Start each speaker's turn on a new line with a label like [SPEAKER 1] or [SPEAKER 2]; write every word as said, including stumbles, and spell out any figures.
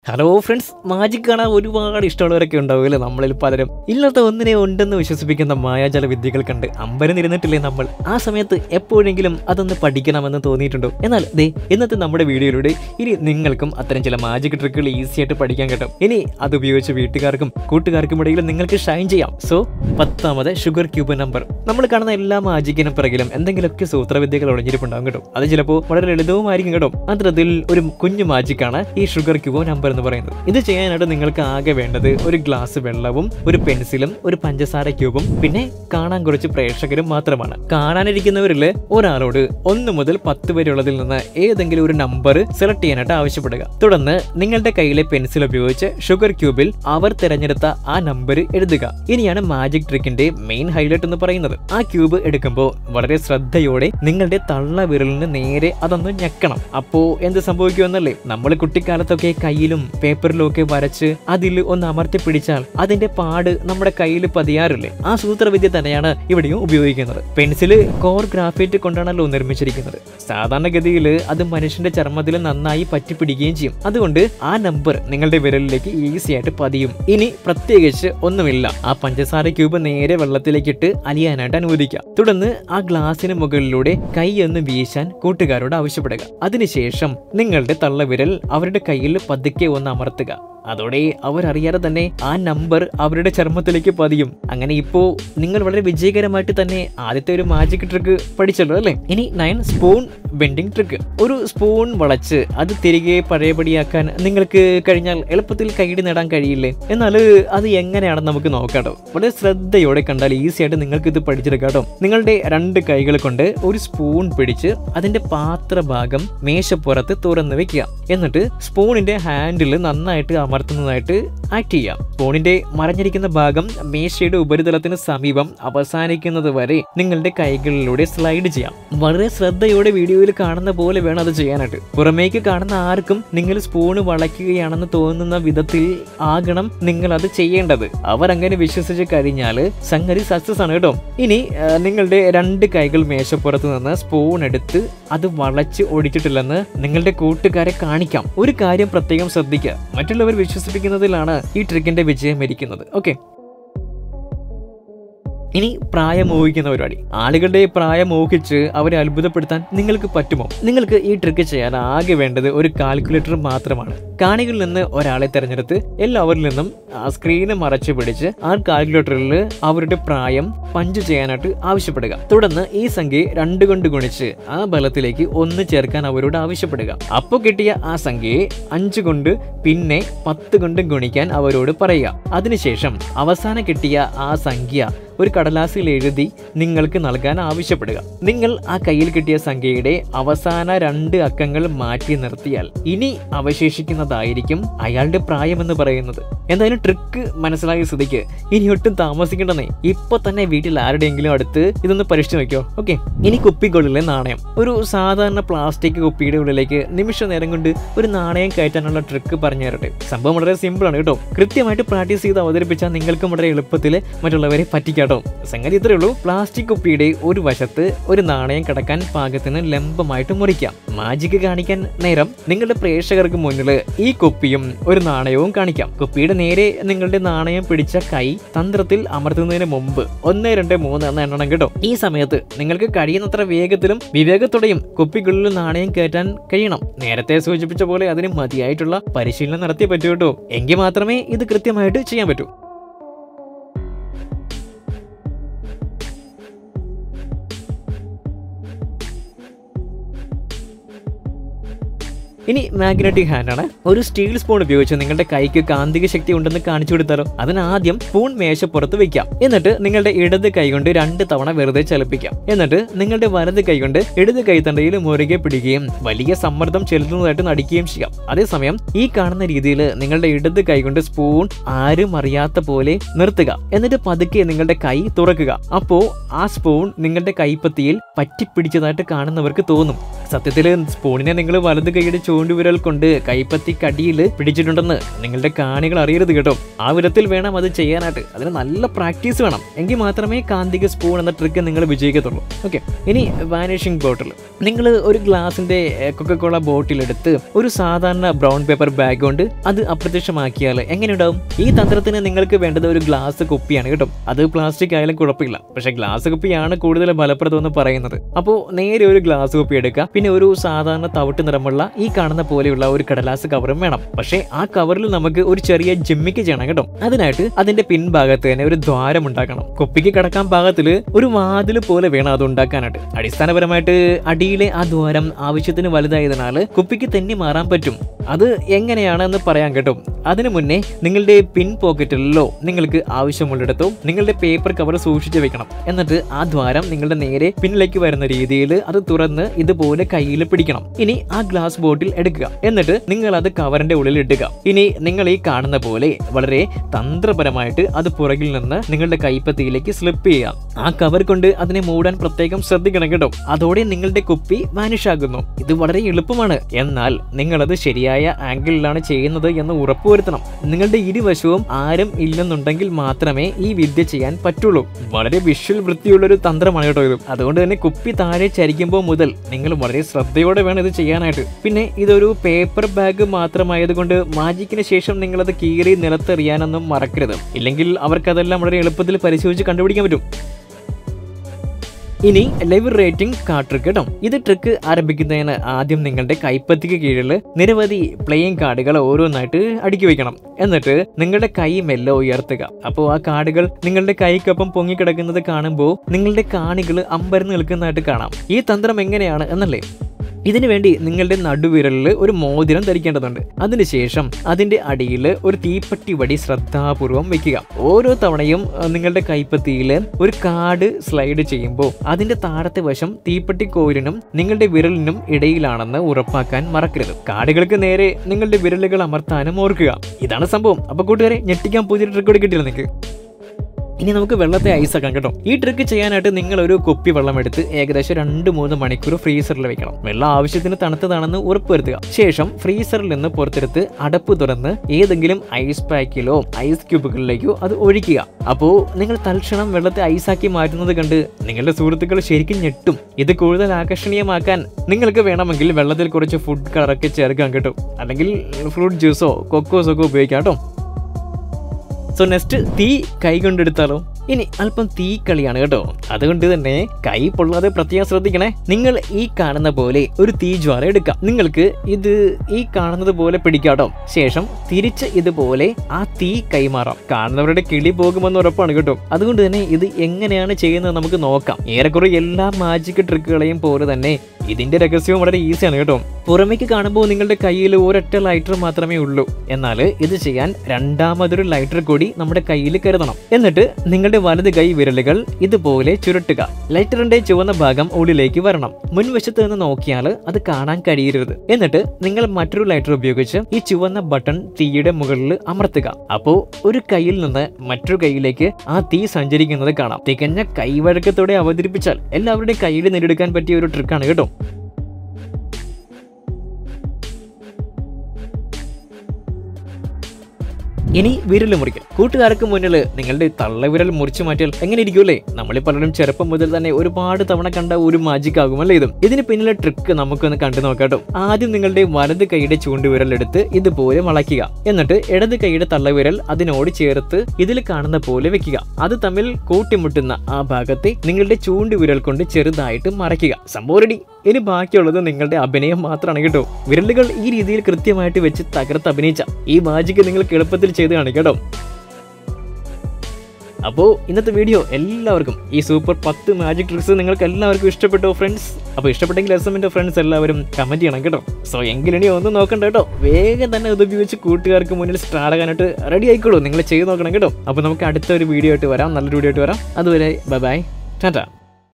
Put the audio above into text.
[SPEAKER 1] Hello friends, magic കാണാൻ ഒരുപാട് ഇഷ്ടമുള്ളവരൊക്കെ ഉണ്ടാവുമല്ലോ നമ്മളിൽ പലരും. ഇല്ലാത്ത ഒന്നിനെ ഉണ്ടെന്ന് വിശ്വസിപ്പിക്കുന്ന മായാജാല വിദ്യകൾ കണ്ട് അമ്പരന്നിരുന്നിട്ടില്ലേ നമ്മൾ? ആ സമയത്ത് എപ്പോഴെങ്കിലും അതൊന്ന് പഠിക്കണമെന്ന് തോന്നിയിട്ടുണ്ടോ? എന്നാൽ ദേ ഇന്നത്തെ നമ്മുടെ വീഡിയോയിലൂടെ ഇനി നിങ്ങൾക്കും അത്തരം ചില മാജിക് ട്രിക്കുകൾ ഈസി ആയിട്ട് പഠിക്കാൻ കിട്ടും. ഇനി അത് ഉപയോഗിച്ച് വീട്ടുകാർക്കും കൂട്ടുകാർക്കും ഇടയിൽ നിങ്ങൾക്ക് ഷൈൻ ചെയ്യാം. സോ പത്താമത് ഷുഗർ ക്യൂബ് നമ്പർ. നമ്മൾ കാണുന്ന എല്ലാ മാജിക്കിനും പിറകിലും എന്തെങ്കിലുമൊക്കെ സൂത്രവിദ്യകൾ ഒളിഞ്ഞിരിപ്പുണ്ടാകും കേട്ടോ. അത് ചിലപ്പോൾ വളരെ ലളിതവുമായിരിക്കും കേട്ടോ. അത്തരത്തിൽ ഒരു കുഞ്ഞു മാജിക്കാണ് ഈ ഷുഗർ ക്യൂബ് നമ്പർ എന്ന് പറയുന്നത്. ഇത് ചെയ്യാനായിട്ട് നിങ്ങൾക്ക് ആകെ വേണ്ടത് ഒരു ഗ്ലാസ് വെള്ളവും ഒരു പെൻസിലും ഒരു പഞ്ചസാര ക്യൂബും പിന്നെ കാണാൻ കുറച്ച് പ്രേക്ഷകരും മാത്രമാണ്. കാണാനിരിക്കുന്നവരിൽ ഒരാളോട് ഒന്ന് മുതൽ പത്ത് വരെയുള്ളതിൽ നിന്ന് ഏതെങ്കിലും ഒരു നമ്പർ സെലക്ട് ചെയ്യാനായിട്ട് ആവശ്യപ്പെടുക. തുടർന്ന് നിങ്ങളുടെ കയ്യിലെ പെൻസിൽ ഉപയോഗിച്ച് ഷുഗർ ക്യൂബിൽ അവർ തിരഞ്ഞെടുത്ത ആ നമ്പർ എഴുതുക. ഇനിയാണ് മാജിക് ട്രിക്കിന്റെ മെയിൻ ഹൈലൈറ്റ് എന്ന് പറയുന്നത്. ആ ക്യൂബ് എടുക്കുമ്പോൾ വളരെ ശ്രദ്ധയോടെ നിങ്ങളുടെ തള്ള വിരലിന് നേരെ അതൊന്ന് ഞെക്കണം. അപ്പോ എന്ത് സംഭവിക്കുമെന്നല്ലേ, നമ്മൾ കുട്ടിക്കാലത്തൊക്കെ കയ്യിലും പേപ്പറിലും ഒക്കെ വരച്ച് അതിൽ ഒന്ന് അമർത്തി പിടിച്ചാൽ അതിന്റെ പാട് നമ്മുടെ കയ്യിൽ പതിയാറില്ലേ? ആ സൂത്രവിദ്യ തന്നെയാണ് ഇവിടെയും ഉപയോഗിക്കുന്നത്. പെൻസില് കോർ ഗ്രാഫൈറ്റ് കൊണ്ടാണല്ലോ നിർമ്മിച്ചിരിക്കുന്നത്. സാധാരണഗതിയിൽ അത് മനുഷ്യന്റെ ചർമ്മത്തിൽ നന്നായി പറ്റിപ്പിടിക്കുകയും ചെയ്യും. അതുകൊണ്ട് ആ നമ്പർ നിങ്ങളുടെ വിരലിലേക്ക് ഈസി ആയിട്ട് പതിയും. ഇനി പ്രത്യേകിച്ച് ഒന്നുമില്ല, ആ പഞ്ചസാര ക്യൂബ് നേരെ വെള്ളത്തിലേക്കിട്ട് അലിയാനായിട്ട് അനുവദിക്കുക. തുടർന്ന് ആ ഗ്ലാസിന് മുകളിലൂടെ കൈ ഒന്ന് വീശാൻ കൂട്ടുകാരോട് ആവശ്യപ്പെടുക. അതിനുശേഷം നിങ്ങളുടെ തള്ളവിരൽ അവരുടെ കയ്യിൽ പതുക്കെ ഒന്ന് അമർത്തുക. അതോടെ അവരറിയാതെ തന്നെ ആ നമ്പർ അവരുടെ ചർമ്മത്തിലേക്ക് പതിയും. അങ്ങനെ ഇപ്പോ നിങ്ങൾ വളരെ വിജയകരമായിട്ട് തന്നെ ആദ്യത്തെ ഒരു മാജിക് ട്രിക്ക് പഠിച്ചല്ലോ അല്ലേ? ഇനി നയൻ സ്പൂൺ ബെൻഡിങ് ട്രിക്ക്. ഒരു സ്പൂൺ വളച്ച് അത് തിരികെ പഴയപടിയാക്കാൻ നിങ്ങൾക്ക് കഴിഞ്ഞാൽ എളുപ്പത്തിൽ കൈയ്യടി നേടാൻ കഴിയില്ലേ? എന്നാൽ അത് എങ്ങനെയാണെന്ന് നമുക്ക് നോക്കാട്ടോ. വളരെ ശ്രദ്ധയോടെ കണ്ടാൽ ഈസി ആയിട്ട് നിങ്ങൾക്ക് ഇത് പഠിച്ചെടുക്കാട്ടോ. നിങ്ങളുടെ രണ്ട് കൈകൾ കൊണ്ട് ഒരു സ്പൂൺ പിടിച്ച് അതിന്റെ പാത്രഭാഗം മേശപ്പുറത്ത് തുറന്ന് വെക്കുക. എന്നിട്ട് സ്പൂണിന്റെ ഹാൻഡിൽ നന്നായിട്ട് അമർത്തുന്നതായിട്ട് ആക്ട് ചെയ്യാം. സ്പൂണിന്റെ മറഞ്ഞിരിക്കുന്ന ഭാഗം മേശയുടെ ഉപരിതലത്തിന് സമീപം അവസാനിക്കുന്നത് വരെ നിങ്ങളുടെ കൈകളിലൂടെ സ്ലൈഡ് ചെയ്യാം. വളരെ ശ്രദ്ധയോടെ വീഡിയോയിൽ കാണുന്ന പോലെ വേണം അത് ചെയ്യാനായിട്ട്. പുറമേക്ക് കാണുന്ന ആർക്കും നിങ്ങൾ സ്പൂണ് വളയ്ക്കുകയാണെന്ന് തോന്നുന്ന വിധത്തിൽ ആകണം നിങ്ങൾ അത് ചെയ്യേണ്ടത്. അവരങ്ങനെ വിശ്വസിച്ച് കഴിഞ്ഞാൽ സംഗതി സക്സസ് ആണ് കേട്ടോ. ഇനി നിങ്ങളുടെ രണ്ട് കൈകൾ മേശപ്പുറത്ത് നിന്ന് സ്പൂൺ എടുത്ത് അത് വളച്ച് ഒടിച്ചിട്ടില്ലെന്ന് നിങ്ങളുടെ കൂട്ടുകാരെ കാണിക്കാം. ഒരു കാര്യം പ്രത്യേകം ശ്രദ്ധിക്കുക, മറ്റുള്ളവർ വിശ്വസിപ്പിക്കുന്നതിലാണ് ഈ ട്രിക്കിന്റെ വിജയം ഇരിക്കുന്നത്. ഓക്കെ, ഇനി പ്രായം മോഹിക്കുന്ന പരിപാടി. ആളുകളുടെ പ്രായം മോഹിച്ച് അവരെ അത്ഭുതപ്പെടുത്താൻ നിങ്ങൾക്ക് പറ്റുമോ? നിങ്ങൾക്ക് ഈ ട്രിക്ക് ചെയ്യാൻ ആകെ വേണ്ടത് ഒരു കാൽക്കുലേറ്റർ മാത്രമാണ്. കാണികളിൽ നിന്ന് ഒരാളെ തെരഞ്ഞെടുത്ത് എല്ലാവരിൽ നിന്നും ആ സ്ക്രീന് മറച്ചു പിടിച്ച് ആ കാൽക്കുലേറ്ററിൽ അവരുടെ പ്രായം പഞ്ച് ചെയ്യാനായിട്ട് ആവശ്യപ്പെടുക. തുടർന്ന് ഈ സംഖ്യ രണ്ട് കൊണ്ട് ഗുണിച്ച് ആ ബലത്തിലേക്ക് ഒന്ന് ചേർക്കാൻ അവരോട് ആവശ്യപ്പെടുക. അപ്പോൾ കിട്ടിയ ആ സംഖ്യയെ അഞ്ച് കൊണ്ട് പിന്നെ പത്ത് കൊണ്ട് ഗുണിക്കാൻ അവരോട് പറയുക. അതിനുശേഷം അവസാനം കിട്ടിയ ആ സംഖ്യ ഒരു കടലാസിൽ എഴുതി നിങ്ങൾക്ക് നൽകാൻ ആവശ്യപ്പെടുക. നിങ്ങൾ ആ കയ്യിൽ കിട്ടിയ സംഖ്യയുടെ അവസാന രണ്ട് അക്കങ്ങൾ മാറ്റി നിർത്തിയാൽ ഇനി അവശേഷിക്കുന്നതായിരിക്കും അയാളുടെ പ്രായം എന്ന് പറയുന്നത്. എന്തായാലും ട്രിക്ക് മനസ്സിലായ സ്ഥിതിക്ക് ഇനി ഒട്ടും താമസിക്കേണ്ടെന്നേ, ഇപ്പൊ തന്നെ വീട്ടിൽ ആരുടെയെങ്കിലും അടുത്ത് ഇതൊന്ന് പരീക്ഷിച്ച് നോക്കിയോ. ഓക്കെ, ഇനി കുപ്പിക്കുള്ളിലെ നാണയം. ഒരു സാധാരണ പ്ലാസ്റ്റിക് കുപ്പിയുടെ ഉള്ളിലേക്ക് നിമിഷ നേരം കൊണ്ട് ഒരു നാണയം കയറ്റാനുള്ള ട്രിക്ക് പറഞ്ഞു തരട്ടെ. സംഭവം വളരെ സിമ്പിൾ ആണ് കേട്ടോ. കൃത്യമായിട്ട് പ്രാക്ടീസ് ചെയ്ത് അവതരിപ്പിച്ചാൽ നിങ്ങൾക്കും വളരെ എളുപ്പത്തിൽ മറ്റുള്ളവരെ പറ്റിക്കാം. സംഗതി ഇത്രയേ ഉള്ളൂ. പ്ലാസ്റ്റിക് കുപ്പിയുടെ ഒരു വശത്ത് ഒരു നാണയം കടക്കാൻ പാകത്തിന് ലംബമായിട്ട് മുറിക്കാം. മാജിക് കാണിക്കാൻ നേരം നിങ്ങളുടെ പ്രേക്ഷകർക്ക് മുന്നിൽ ഈ കുപ്പിയും ഒരു നാണയവും കാണിക്കാം. കുപ്പിയുടെ നേരെ നിങ്ങളുടെ നാണയം പിടിച്ച കൈ തന്ത്രത്തിൽ അമർത്തുന്നതിന് മുമ്പ് ഒന്ന് രണ്ട് മൂന്ന് എന്ന് എണ്ണണം കേട്ടോ. ഈ സമയത്ത് നിങ്ങൾക്ക് കഴിയുന്നത്ര വേഗത്തിലും വിവേകത്തോടെയും കുപ്പിക്കുള്ളിൽ നാണയം കയറ്റാൻ കഴിയണം. നേരത്തെ സൂചിപ്പിച്ച പോലെ അതിന് മതിയായിട്ടുള്ള പരിശീലനം നടത്തിയേ പറ്റൂ കേട്ടോ. എങ്കിൽ മാത്രമേ ഇത് കൃത്യമായിട്ട് ചെയ്യാൻ പറ്റൂ. ഇനി മാഗ്നറ്റിക് ഹാൻഡ് ആണ്. ഒരു സ്റ്റീൽ സ്പൂൺ ഉപയോഗിച്ച് നിങ്ങളുടെ കൈക്ക് കാന്തിക ശക്തി ഉണ്ടെന്ന് കാണിച്ചു കൊടുത്താലോ. അതിന് ആദ്യം സ്പൂൺ മേശപ്പുറത്ത് വെക്കാം. എന്നിട്ട് നിങ്ങളുടെ ഇടത് കൈ കൊണ്ട് രണ്ട് തവണ വെറുതെ ചലിപ്പിക്കാം. എന്നിട്ട് നിങ്ങളുടെ വലത് കൈ കൊണ്ട് ഇടത് കൈത്തണ്ടയിൽ മുറുകെ പിടിക്കുകയും വലിയ സമ്മർദ്ദം ചെലുത്തുന്നതായിട്ട് നടിക്കുകയും ചെയ്യാം. അതേസമയം ഈ കാണുന്ന രീതിയിൽ നിങ്ങളുടെ ഇടത് കൈ കൊണ്ട് സ്പൂൺ ആരും അറിയാത്ത പോലെ നിർത്തുക. എന്നിട്ട് പതുക്കെ നിങ്ങളുടെ കൈ തുറക്കുക. അപ്പോ ആ സ്പൂൺ നിങ്ങളുടെ കൈപ്പത്തിയിൽ പറ്റിപ്പിടിച്ചതായിട്ട് കാണുന്നവർക്ക് തോന്നും. സത്യത്തിൽ സ്പൂണിനെ നിങ്ങൾ വലത് കൈയുടെ ചൂണ്ടുവിരൽ കൊണ്ട് കൈപ്പത്തിക്കടിയിൽ പിടിച്ചിട്ടുണ്ടെന്ന് നിങ്ങളുടെ കാണികൾ അറിയരുത് കേട്ടോ. ആ വിധത്തിൽ വേണം അത് ചെയ്യാനായിട്ട്. അതിന് നല്ല പ്രാക്ടീസ് വേണം. എങ്കിൽ മാത്രമേ കാന്തിക സ്പൂൺ എന്ന ട്രിക്ക് നിങ്ങൾ വിജയിക്കത്തുള്ളൂ. ഓക്കെ, ഇനി വാനിഷിംഗ് ബോട്ടിൽ. നിങ്ങൾ ഒരു ഗ്ലാസിന്റെ കൊക്കക്കോള ബോട്ടിലെടുത്ത് ഒരു സാധാരണ ബ്രൗൺ പേപ്പർ ബാഗ് കൊണ്ട് അത് അപ്രത്യക്ഷമാക്കിയാൽ എങ്ങനെ ഉണ്ടാവും? ഈ തന്ത്രത്തിന് നിങ്ങൾക്ക് വേണ്ടത് ഒരു ഗ്ലാസ് കുപ്പിയാണ് കേട്ടോ. അത് പ്ലാസ്റ്റിക് ആയാലും കുഴപ്പമില്ല, പക്ഷെ ഗ്ലാസ് കുപ്പിയാണ് കൂടുതൽ ഫലപ്രദം എന്ന് പറയുന്നത്. അപ്പോൾ നേരെ ഒരു ഗ്ലാസ് കുപ്പി എടുക്കുക. പിന്നെ ഒരു സാധാരണ തവിട്ട് നിറമുള്ള ഈ കാണുന്ന പോലെയുള്ള ഒരു കടലാസ് കവറും വേണം. പക്ഷേ ആ കവറിൽ നമുക്ക് ഒരു ചെറിയ ജിമ്മിക്ക് ചെയ്യണം കേട്ടോ. അതിനായിട്ട് അതിന്റെ പിൻഭാഗത്ത് തന്നെ ഒരു ദ്വാരം ഉണ്ടാക്കണം. കുപ്പിക്ക് കടക്കാൻ പാകത്തിൽ ഒരു വാതിൽ പോലെ വേണം അത് ഉണ്ടാക്കാനായിട്ട്. അടിസ്ഥാനപരമായിട്ട് അടിയിലെ ആ ദ്വാരം ആവശ്യത്തിന് വലുതായതിനാൽ കുപ്പിക്ക് തന്നെ മാറാൻ പറ്റും. അത് എങ്ങനെയാണെന്ന് പറയാൻ കേട്ടോ. അതിനു മുന്നേ നിങ്ങളുടെ പിൻ പോക്കറ്റിലോ നിങ്ങൾക്ക് ആവശ്യമുള്ളിടത്തോ നിങ്ങളുടെ പേപ്പർ കവർ സൂക്ഷിച്ചു വെക്കണം. എന്നിട്ട് ആ ദ്വാരം നിങ്ങളുടെ നേരെ പിന്നിലേക്ക് വരുന്ന രീതിയിൽ അത് തുറന്ന് ഇതുപോലെ കയ്യിൽ പിടിക്കണം. ഇനി ആ ഗ്ലാസ് ബോട്ടിൽ എടുക്കുക. എന്നിട്ട് നിങ്ങൾ അത് കവറിന്റെ ഉള്ളിൽ ഇടുക. ഇനി നിങ്ങൾ ഈ കാണുന്ന പോലെ വളരെ തന്ത്രപരമായിട്ട് അത് പുറകിൽ നിന്ന് നിങ്ങളുടെ കൈപ്പത്തിയിലേക്ക് സ്ലിപ്പ് ചെയ്യുക. ആ കവർ കൊണ്ട് അതിനെ മൂടാൻ പ്രത്യേകം ശ്രദ്ധിക്കണം കേട്ടോ. അതോടെ നിങ്ങളുടെ കുപ്പി വാനിഷ് ആകുന്നു. ഇത് വളരെ എളുപ്പമാണ്. എന്നാൽ നിങ്ങളത് ശരിയായ ആംഗിളിലാണ് ചെയ്യുന്നത് എന്ന് ഉറപ്പുവരുത്തണം. നിങ്ങളുടെ ഇരുവശവും ആരും ഇല്ലെന്നുണ്ടെങ്കിൽ മാത്രമേ ഈ വിദ്യ ചെയ്യാൻ പറ്റുള്ളൂ. വളരെ വിഷ്വൽ വൃത്തിയുള്ളൊരു തന്ത്രമാണ് കേട്ടോ ഇത്. അതുകൊണ്ട് തന്നെ കുപ്പി താഴെ ചരിക്കുമ്പോൾ മുതൽ നിങ്ങൾ വളരെ ശ്രദ്ധയോടെ വേണം ഇത് ചെയ്യാനായിട്ട്. പിന്നെ ഇതൊരു പേപ്പർ ബാഗ് മാത്രമായതുകൊണ്ട് മാജിക്കിന് ശേഷം നിങ്ങളത് കീറി നിലത്തെറിയാനൊന്നും മറക്കരുത്. ഇല്ലെങ്കിൽ അവർക്കതെല്ലാം വളരെ എളുപ്പത്തിൽ പരിശോധിച്ച് കണ്ടുപിടിക്കാൻ പറ്റും. ഇനി ലെവർ റേറ്റിംഗ് കാർഡ് ട്രിക്ക് കേട്ടോ. ഇത് ട്രിക്ക് ആരംഭിക്കുന്നതിന് ആദ്യം നിങ്ങളുടെ കൈപ്പത്തിക്ക് കീഴിൽ നിരവധി പ്ലേയിങ് കാർഡുകൾ ഓരോന്നായിട്ട് അടുക്കി വെക്കണം. എന്നിട്ട് നിങ്ങളുടെ കൈ മെല്ലെ ഉയർത്തുക. അപ്പോൾ ആ കാർഡുകൾ നിങ്ങളുടെ കൈക്കൊപ്പം പൊങ്ങിക്കിടക്കുന്നത് കാണുമ്പോൾ നിങ്ങളുടെ കാണികൾ അമ്പരന്ന് നിൽക്കുന്നതായിട്ട് കാണാം. ഈ തന്ത്രം എങ്ങനെയാണ് എന്നല്ലേ? ഇതിനു വേണ്ടി നിങ്ങളുടെ നടുവിരലിൽ ഒരു മോതിരം ധരിക്കേണ്ടതുണ്ട്. അതിനുശേഷം അതിന്റെ അടിയിൽ ഒരു തീപ്പെട്ടി വടി ശ്രദ്ധാപൂർവം വെക്കുക. ഓരോ തവണയും നിങ്ങളുടെ കൈപ്പത്തിയിൽ ഒരു കാർഡ് സ്ലൈഡ് ചെയ്യുമ്പോൾ അതിന്റെ താഴത്തെ വശം തീപ്പെട്ടി കോരിനും നിങ്ങളുടെ വിരലിനും ഇടയിലാണെന്ന് ഉറപ്പാക്കാൻ മറക്കരുത്. കാർഡുകൾക്ക് നേരെ നിങ്ങളുടെ വിരലുകൾ അമർത്താനും ഓർക്കുക. ഇതാണ് സംഭവം. അപ്പൊ കൂട്ടുകാരെ, ഞെട്ടിക്കാൻ പുതിയ ട്രിക്ക് കൂടി കിട്ടിയില്ല നിങ്ങൾക്ക്. ഇനി നമുക്ക് വെള്ളത്തെ ഐസാക്കാം കേട്ടോ. ഈ ട്രിക്ക് ചെയ്യാനായിട്ട് നിങ്ങൾ ഒരു കുപ്പി വെള്ളം എടുത്ത് ഏകദേശം രണ്ട് മൂന്ന് മണിക്കൂർ ഫ്രീസറിൽ വെക്കണം. വെള്ളം ആവശ്യത്തിന് തണുത്തതാണെന്ന് ഉറപ്പുവരുത്തുക. ശേഷം ഫ്രീസറിൽ നിന്ന് പുറത്തെടുത്ത് അടപ്പ് തുറന്ന് ഏതെങ്കിലും ഐസ് പാക്കിലോ ഐസ് ക്യൂബുകളിലേക്കോ അത് ഒഴിക്കുക. അപ്പോൾ നിങ്ങൾ തൽക്ഷണം വെള്ളത്തെ ഐസാക്കി മാറ്റുന്നത് കണ്ട് നിങ്ങളുടെ സുഹൃത്തുക്കൾ ശരിക്കും ഞെട്ടും. ഇത് കൂടുതൽ ആകർഷണീയമാക്കാൻ നിങ്ങൾക്ക് വേണമെങ്കിൽ വെള്ളത്തിൽ കുറച്ച് ഫുഡ് കളറൊക്കെ ചേർക്കാം കേട്ടോ. അല്ലെങ്കിൽ ഫ്രൂട്ട് ജ്യൂസോ കൊക്കോസോ ഒക്കെ ഉപയോഗിക്കാം കേട്ടോ. സോ നെക്സ്റ്റ് തീ കൈ കൊണ്ടെടുത്താലോ? ഇനി അല്പം തീ കളിയാണ് കേട്ടോ. അതുകൊണ്ട് തന്നെ കൈ പൊള്ളാതെ പ്രത്യേകം ശ്രദ്ധിക്കണേ. നിങ്ങൾ ഈ കാണുന്ന പോലെ ഒരു തീ ജ്വാല എടുക്കാം. നിങ്ങൾക്ക് ഇത് ഈ കാണുന്നത് പോലെ പിടിക്കാട്ടോ. ശേഷം തിരിച്ച് ഇതുപോലെ ആ തീ കൈമാറാം. കാണുന്നവരുടെ കിളി പോകുമെന്ന് ഉറപ്പാണ് കേട്ടോ. അതുകൊണ്ട് തന്നെ ഇത് എങ്ങനെയാണ് ചെയ്യുന്നത് നമുക്ക് നോക്കാം. ഏറെക്കുറെ എല്ലാ മാജിക് ട്രിക്കുകളെയും പോലെ തന്നെ ഇതിന്റെ രഹസ്യവും വളരെ ഈസിയാണ് കേട്ടോ. പുറമേക്ക് കാണുമ്പോൾ നിങ്ങളുടെ കയ്യിൽ ഒരൊറ്റ ലൈറ്റർ മാത്രമേ ഉള്ളൂ. എന്നാൽ ഇത് ചെയ്യാൻ രണ്ടാമതൊരു ലൈറ്റർ കൂടി നമ്മുടെ കയ്യിൽ കരുതണം. എന്നിട്ട് നിങ്ങളുടെ വലത് കൈ വിരലുകൾ ഇതുപോലെ ചുരുട്ടുക. ലൈറ്ററിന്റെ ചുവന്ന ഭാഗം ഉള്ളിലേക്ക് വരണം. മുൻവശത്ത് നിന്ന് നോക്കിയാൽ അത് കാണാൻ കഴിയരുത്. എന്നിട്ട് നിങ്ങൾ മറ്റൊരു ലൈറ്റർ ഉപയോഗിച്ച് ഈ ചുവന്ന ബട്ടൺ തീയുടെ മുകളിൽ അമർത്തുക. അപ്പോ ഒരു കൈയിൽ നിന്ന് മറ്റൊരു കൈയിലേക്ക് ആ തീ സഞ്ചരിക്കുന്നത് കാണാം. തികഞ്ഞ കൈവഴക്കത്തോടെ അവതരിപ്പിച്ചാൽ എല്ലാവരുടെയും കയ്യിൽ നേടിയെടുക്കാൻ പറ്റിയ ഒരു ട്രിക്കാണ് കേട്ടോ. ഇനി വിരൽ മുറിക്കൽ. കൂട്ടുകാർക്ക് മുന്നിൽ നിങ്ങളുടെ തള്ളവിരൽ മുറിച്ചു മാറ്റിയാൽ എങ്ങനെ ഇരിക്കൂല്ലേ? നമ്മളീ പലരും ചെറുപ്പം മുതൽ തന്നെ ഒരുപാട് തവണ കണ്ട ഒരു മാജിക് ആകുമല്ലേ ഇതും. ഇതിന് പിന്നിലെ ട്രിക്ക് നമുക്കൊന്ന് കണ്ടു നോക്കാട്ടോ. ആദ്യം നിങ്ങളുടെ വലത് കൈയുടെ ചൂണ്ടുവിരൽ എടുത്ത് ഇതുപോലെ വളയ്ക്കുക. എന്നിട്ട് ഇടത് കൈയുടെ തള്ളവിരൽ അതിനോട് ചേർത്ത് ഇതിൽ കാണുന്ന പോലെ വെക്കുക. അത് തമ്മിൽ കൂട്ടിമുട്ടുന്ന ആ ഭാഗത്തെ നിങ്ങളുടെ ചൂണ്ടുവിരൽ കൊണ്ട് ചെറുതായിട്ട് മറയ്ക്കുക. സംഭവം റെഡി. ഇനി ബാക്കിയുള്ളത് നിങ്ങളുടെ അഭിനയം മാത്രമാണ് കേട്ടോ. വിരലുകൾ ഈ രീതിയിൽ കൃത്യമായിട്ട് വെച്ച് തകർത്ത് അഭിനയിച്ച ഈ മാജിക് നിങ്ങൾക്ക് എളുപ്പത്തിൽ ചെയ്ത് കാണിക്കട്ടോ. അപ്പോൾ ഇന്നത്തെ വീഡിയോ എല്ലാവർക്കും ഈ സൂപ്പർ പത്ത് മാജിക് ട്രിക്സ് നിങ്ങൾക്ക് എല്ലാവർക്കും ഇഷ്ടപ്പെട്ടോ ഫ്രണ്ട്സ്? അപ്പോൾ ഇഷ്ടപ്പെട്ടെങ്കിൽ എസ് എമ്മിൻ്റെ ഫ്രണ്ട്സ് എല്ലാവരും കമൻറ്റ് ചെയ്യണം കേട്ടോ. സോ എങ്കിലിനി ഒന്നും നോക്കണ്ട കേട്ടോ. വേഗം തന്നെ ഇത് ഉപയോഗിച്ച് കൂട്ടുകാർക്ക് മുന്നിൽ സ്റ്റാർട്ട് ആകാനായിട്ട് റെഡി ആയിക്കോളൂ. നിങ്ങൾ ചെയ്ത് നോക്കണം കേട്ടോ. അപ്പോൾ നമുക്ക് അടുത്തൊരു വീഡിയോ ആയിട്ട് വരാം. നല്ലൊരു വീഡിയോ ആയിട്ട് വരാം. അതുവരെ ബൈ ബൈ, ടാറ്റാ.